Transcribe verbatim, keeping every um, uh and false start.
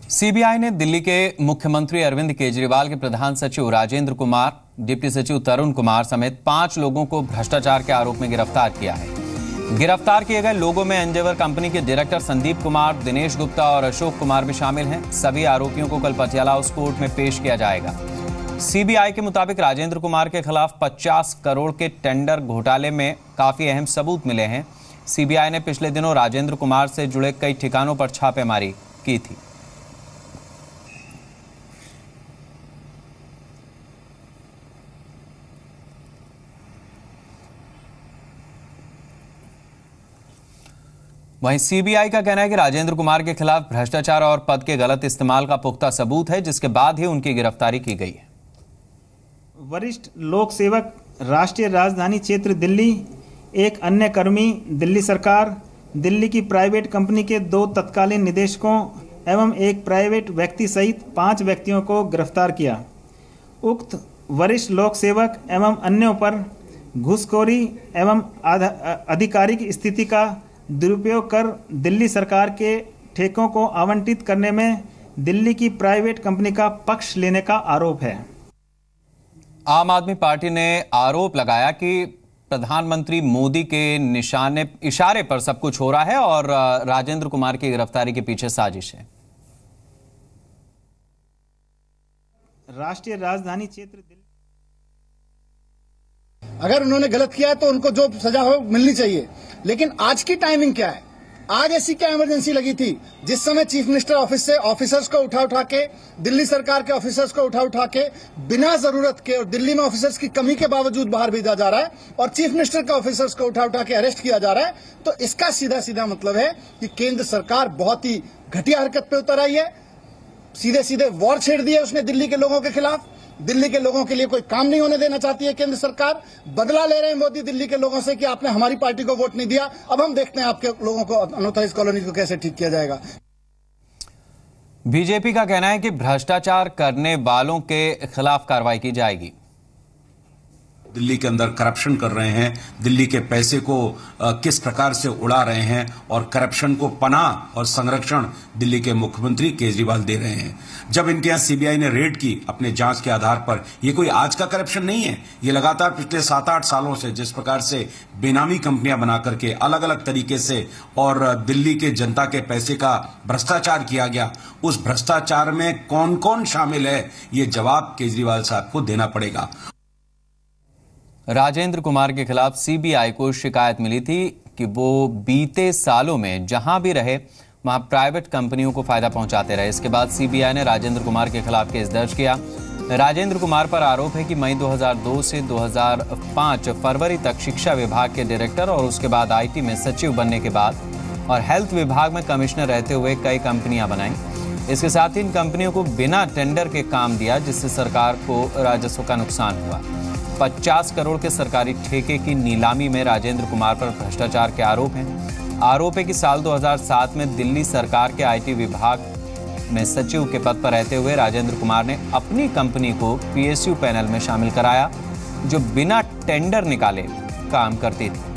CBI ने दिल्ली के मुख्यमंत्री अरविंद केजरीवाल के प्रधान सचिव राजेंद्र कुमार, डिप्टी सचिव तरुण कुमार समेत पांच लोगों को भ्रष्टाचार के आरोप में गिरफ्तार किया है। गिरफ्तार किए गए लोगों में एंडेवर कंपनी के डायरेक्टर संदीप कुमार, दिनेश गुप्ता और अशोक कुमार भी शामिल हैं। सभी आरोपियों को कल पटियाला हाउस कोर्ट में पेश किया जाएगा। सीबीआई के मुताबिक राजेंद्र कुमार के खिलाफ पचास करोड़ के टेंडर घोटाले में काफी अहम सबूत मिले हैं। सीबीआई ने पिछले दिनों राजेंद्र कुमार से जुड़े कई ठिकानों पर छापेमारी की थी। वहीं सीबीआई का कहना है कि राजेंद्र कुमार के खिलाफ भ्रष्टाचार और पद के गलत इस्तेमाल का पुख्ता सबूत है, जिसके बाद ही उनकी गिरफ्तारी की गई है। वरिष्ठ लोक सेवक, राष्ट्रीय राजधानी क्षेत्र दिल्ली, एक अन्य कर्मी, दिल्ली सरकार, दिल्ली की प्राइवेट कंपनी के दो तत्कालीन निदेशकों एवं एक प्राइवेट व्यक्ति सहित पांच व्यक्तियों को गिरफ्तार किया। उक्त वरिष्ठ लोक सेवक एवं अन्यों पर घूसखोरी एवं आधिकारिक स्थिति का दुरुपयोग कर दिल्ली सरकार के ठेकों को आवंटित करने में दिल्ली की प्राइवेट कंपनी का पक्ष लेने का आरोप है। आम आदमी पार्टी ने आरोप लगाया कि प्रधानमंत्री मोदी के निशाने इशारे पर सब कुछ हो रहा है और राजेंद्र कुमार की गिरफ्तारी के पीछे साजिश है। राष्ट्रीय राजधानी क्षेत्र दिल्ली, अगर उन्होंने गलत किया तो उनको जो सजा हो मिलनी चाहिए, लेकिन आज की टाइमिंग क्या है? आज ऐसी क्या इमरजेंसी लगी थी जिस समय चीफ मिनिस्टर ऑफिस से ऑफिसर्स को उठा उठा के, दिल्ली सरकार के ऑफिसर्स को उठा उठा के बिना जरूरत के और दिल्ली में ऑफिसर्स की कमी के बावजूद बाहर भेजा जा रहा है और चीफ मिनिस्टर के ऑफिसर्स को उठा उठा के अरेस्ट किया जा रहा है? तो इसका सीधा सीधा मतलब है कि केंद्र सरकार बहुत ही घटिया हरकत पे उतर आई है। सीधे सीधे वॉर छेड़ दिया उसने दिल्ली के लोगों के खिलाफ। दिल्ली के लोगों के लिए कोई काम नहीं होने देना चाहती है केंद्र सरकार। बदला ले रहे हैं मोदी दिल्ली के लोगों से कि आपने हमारी पार्टी को वोट नहीं दिया, अब हम देखते हैं आपके लोगों को, अनऑथराइज्ड कॉलोनी को कैसे ठीक किया जाएगा। बीजेपी का कहना है कि भ्रष्टाचार करने वालों के खिलाफ कार्रवाई की जाएगी। दिल्ली के अंदर करप्शन कर रहे हैं, दिल्ली के पैसे को किस प्रकार से उड़ा रहे हैं और करप्शन को पनाह और संरक्षण दिल्ली के मुख्यमंत्री केजरीवाल दे रहे हैं। जब इनके यहां सीबीआई ने रेड की अपने जांच के आधार पर, ये कोई आज का करप्शन नहीं है, ये लगातार पिछले सात आठ सालों से जिस प्रकार से बेनामी कंपनियां बना करके अलग अलग तरीके से और दिल्ली के जनता के पैसे का भ्रष्टाचार किया गया, उस भ्रष्टाचार में कौन कौन शामिल है, ये जवाब केजरीवाल साहब को देना पड़ेगा। राजेंद्र कुमार के खिलाफ सीबीआई को शिकायत मिली थी कि वो बीते सालों में जहां भी रहे वहां प्राइवेट कंपनियों को फायदा पहुंचाते रहे। इसके बाद सीबीआई ने राजेंद्र कुमार के खिलाफ केस दर्ज किया। राजेंद्र कुमार पर आरोप है कि मई दो हज़ार दो से दो हज़ार पाँच फरवरी तक शिक्षा विभाग के डायरेक्टर और उसके बाद आईटी में सचिव बनने के बाद और हेल्थ विभाग में कमिश्नर रहते हुए कई कंपनियां बनाई। इसके साथ ही इन कंपनियों को बिना टेंडर के काम दिया, जिससे सरकार को राजस्व का नुकसान हुआ। पचास करोड़ के सरकारी ठेके की नीलामी में राजेंद्र कुमार पर भ्रष्टाचार के आरोप हैं। आरोप है कि साल दो हज़ार सात में दिल्ली सरकार के आईटी विभाग में सचिव के पद पर रहते हुए राजेंद्र कुमार ने अपनी कंपनी को पीएसयू पैनल में शामिल कराया, जो बिना टेंडर निकाले काम करती थी।